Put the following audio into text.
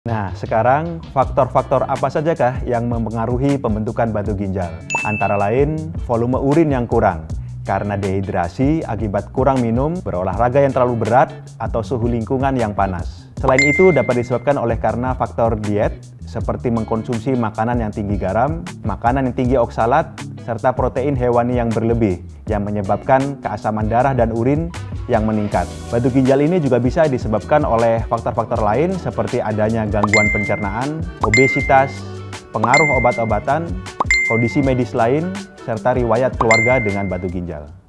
Nah, sekarang faktor-faktor apa sajakah yang mempengaruhi pembentukan batu ginjal? Antara lain, volume urin yang kurang, karena dehidrasi akibat kurang minum, berolahraga yang terlalu berat, atau suhu lingkungan yang panas. Selain itu, dapat disebabkan oleh karena faktor diet, seperti mengkonsumsi makanan yang tinggi garam, makanan yang tinggi oksalat, serta protein hewani yang berlebih, yang menyebabkan keasaman darah dan urin yang meningkat. Batu ginjal ini juga bisa disebabkan oleh faktor-faktor lain seperti adanya gangguan pencernaan, obesitas, pengaruh obat-obatan, kondisi medis lain, serta riwayat keluarga dengan batu ginjal.